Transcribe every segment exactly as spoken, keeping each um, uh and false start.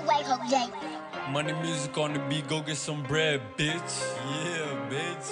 Money music on the beat, go get some bread, bitch. Yeah, bitch.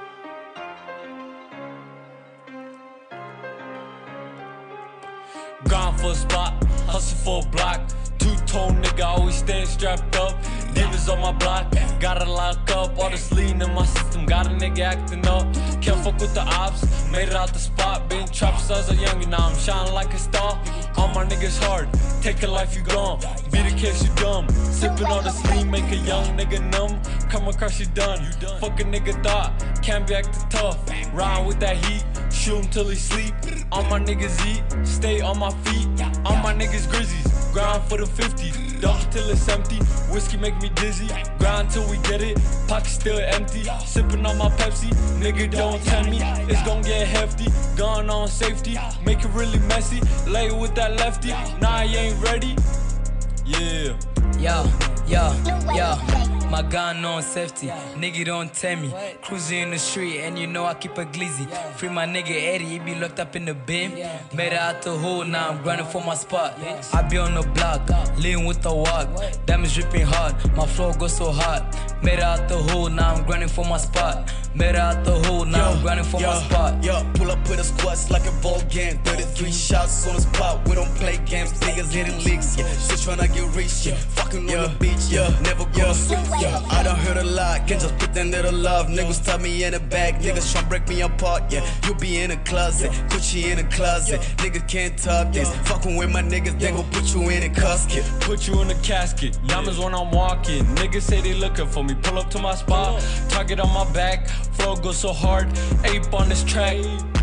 Grind for a spot, hustle for a block. Two-tone nigga, always staying strapped up. Divas on my block, gotta lock up. All this lean in my system, got a nigga acting up. Can't fuck with the ops, made it out the spot. Been trapped since I was young and now I'm shining like a star. All my niggas hard, take a life you gone. Be the case you dumb, sipping on the lean, make a young nigga numb. Come across you done, fuck a nigga thought, can't be acting tough. Ride with that heat, shoot him till he sleep. All my niggas eat, stay on my feet. All my niggas grizzlies, grind for the fifty, dunk till it's empty. Whiskey make me dizzy, grind till we get it. Pocket still empty, sipping on my Pepsi. Nigga don't tell me, it's gon' get hefty. Gun on safety, make it really messy. Lay with that lefty, nah I ain't ready. Yeah. Yo, yo, yo, my gun on safety, nigga don't tell me. Cruising in the street and you know I keep a glizzy. Free my nigga Eddie, he be locked up in the bin. Made it out the hole, now I'm grinding for my spot. I be on the block, lean with the walk. Diamonds dripping hard, my flow goes so hot. Made it out the hole, now I'm grinding for my spot. Made it out the hole, now yo, I'm grinding for yo, my spot. Yo, pull up with the squats like a ball game. thirty-three shots on the spot, we don't play games. Niggas hitting licks, yeah. Still tryna get rich, yeah. Fucking yeah. on the beach, yeah. Never gonna switch, yeah. I done heard a lot, can't just pretend that I love. Niggas top me in the back, niggas tryna break me apart, yeah. You be in the closet, Gucci in the closet. Niggas can't top this. Fucking with my niggas, they gon' put you in a casket. Put you in a casket, diamonds when I'm walking. Niggas say they looking for me, pull up to my spot. Target on my back, flow goes so hard. Ape on this track,